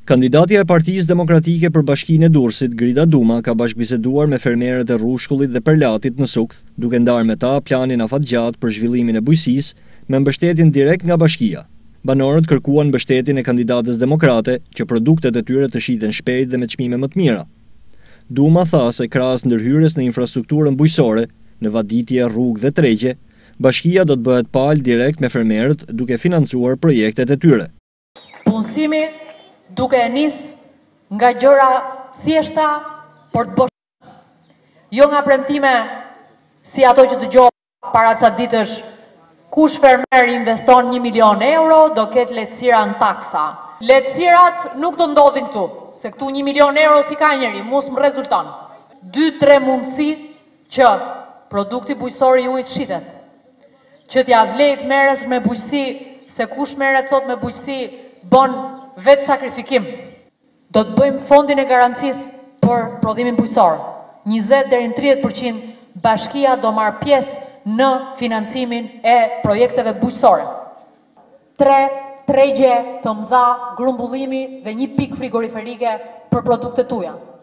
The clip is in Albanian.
Kandidatja e Partisë Demokratike për Bashkinë e Durrësit, Grida Duma, ka bashkëbiseduar me fermerët e Rrushkullit dhe Perlatit në Sukt, duke ndarë me ta planin afatgjatë për zhvillimin e bujqësisë me mbështetjen direkt nga bashkia. Banorët kërkuan mbështetjen e kandidatës demokrate që produktet e tyre të shiten shpejt dhe me çmime më të mira. Duma tha se krahas ndërhyrjes në infrastrukturën bujqësore, në vaditje, rrugë dhe tregje, bashkia do të bëhet palë direkt me fermerët duke financuar projektet e tyre. Punësimi duke e nis nga gjëra thjeshta për të bërë. Jo nga premtime si ato që dëgjova para ca ditësh, kush fermer investon 1 milion euro, do ketë lehtësira në taksa. Lehtësirat nuk do ndodhin këtu, se këtu 1 milion euro si ka njeri, mos më rezulton. 2-3 mundësi që produkti bujqësor i ujit shitet. Që t'ja vlejt merres me bujqësi, se kush merret sot me bujqësi bën vetë sakrifikim. Do të bëjmë fondin e garancisë për prodhimin bujqësor. 20 deri në 30% bashkia do marrë pjesë në financimin e projekteve bujqësore. 3 tregje të mëdha, grumbullimi dhe 1 pikë frigoriferike për produktet tuaja.